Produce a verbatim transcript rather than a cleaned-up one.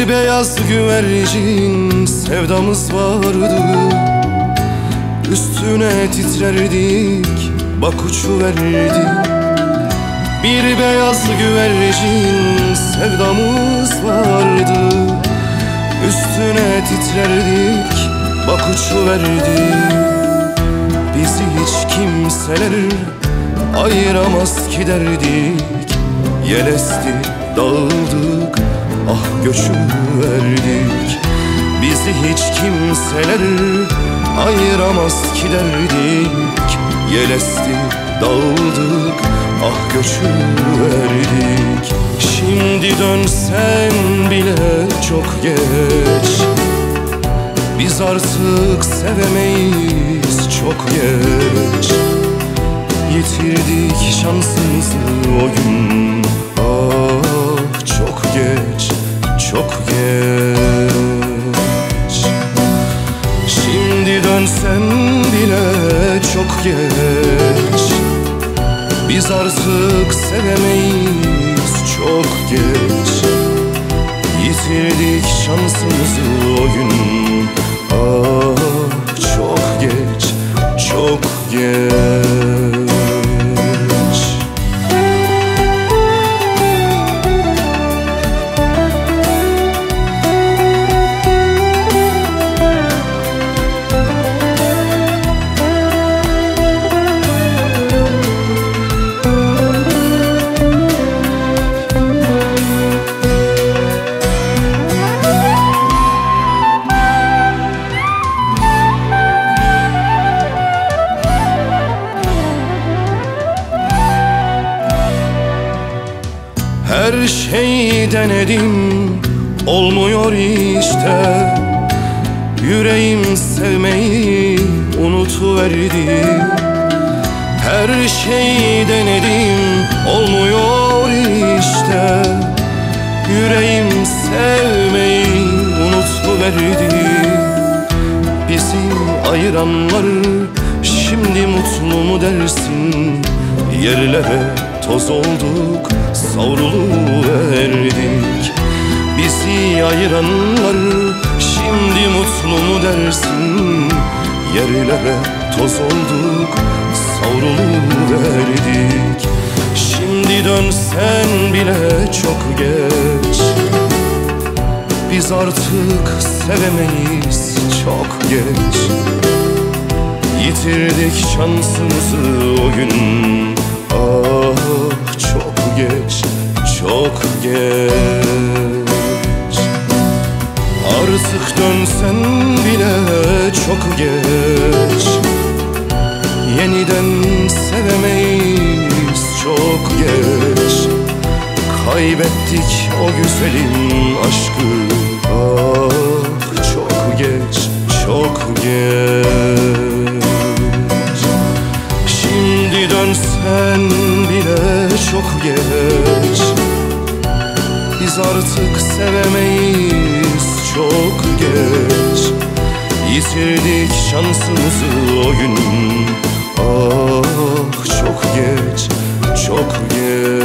Bir beyaz güvercin sevdamız vardı, üstüne titrerdik bak uçuverdi. Bir beyaz güvercin sevdamız vardı, üstüne titrerdik bak uçuverdi. Bizi hiç kimseler ayıramaz ki derdik, yelesti dağıldık ah göçüverdik. Bizi hiç kimseler ayıramaz ki derdik, yelesti dağıldık ah göçüverdik. Şimdi dönsen bile çok geç, biz artık sevemeyiz çok geç. Yitirdik şansımızı o gün ah çok geç, çok geç. Şimdi dönsen bile çok geç, biz artık sevemeyiz çok geç. Yitirdik şansımızı o gün ah çok geç, çok geç. Her şeyi denedim, olmuyor işte. Yüreğim sevmeyi unutuverdi. Her şeyi denedim, olmuyor işte. Yüreğim sevmeyi unutuverdi. Bizi ayıranlar şimdi mutlu mu dersin? Yerlere toz olduk, savruluverdik. Bizi ayıranlar şimdi mutlu mu dersin? Yerlere toz olduk, savruluverdik. Şimdi dönsen bile çok geç, biz artık sevemeyiz çok geç. Yitirdik şansımızı o gün ah çok geç, çok geç. Artık dönsen bile çok geç, yeniden sevemeyiz çok geç. Kaybettik o güzelim aşkı ah çok geç, çok geç. Şimdi dönsen bile çok geç, biz artık sevemeyiz çok geç. Yitirdik şansımızı o gün ah çok geç, çok geç.